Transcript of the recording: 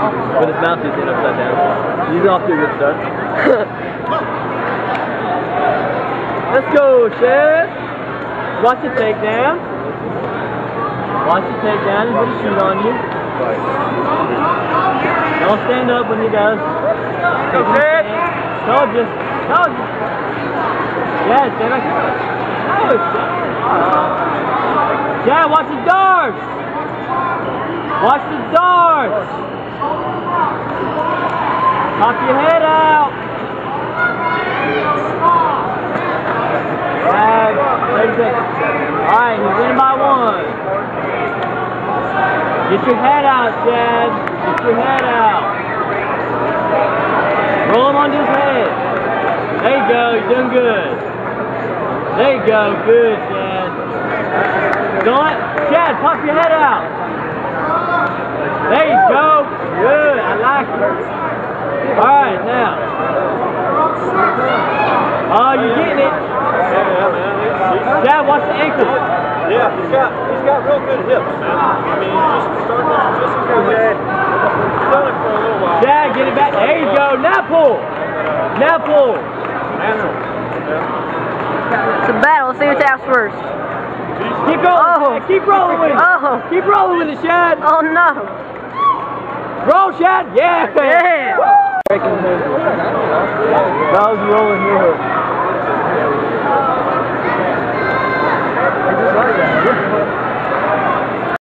But his mouth is in upside down. He's off to a good start. Let's go, Shad. Watch the takedown. Watch the takedown. He's going to shoot on you. Don't stand up when he does. Go, Shad. Told you. Told you. Yeah, stand like that. Oh, Shad, watch the darts. Watch the darts. Pop your head out. Shad, 30 seconds. Alright, he's winning by 1. Get your head out, Shad. Get your head out. Roll him onto his head. There you go, you're doing good. There you go, good, Shad. Don't Shad, pop your head out. There you go, good, I like it. Alright, now. Oh, you're getting it. Shad, watch the ankle. Yeah, he's got real good hips, man. I mean, just starting off just as good. He's done it for a little while. Shad, get it back. There you go. Now pull. Now pull. Natural. It's a battle. Let's see who taps first. Keep going. Oh. Shad. Keep rolling with it. Oh. Keep rolling with it, Shad. Oh no. Roll, Shad. Yeah. Yeah.